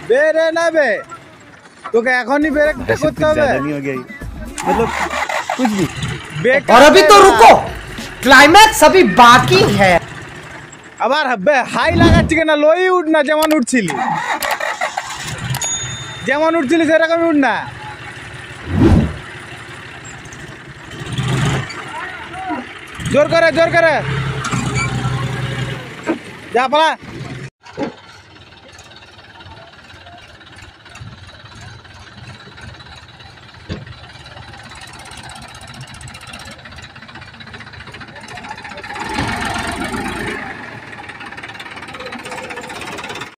বেরে না বে তোকে এখনই ব্রেক করতে হবে नहीं हो गया मतलब कुछ भी और अभी तो रुको, क्लाइमैक्स अभी बाकी है। আবার হাই লাগাচ্ছি কেন লই উঠ না যেমন উঠছিলি সেরকম উঠ না জোর করে যা পালা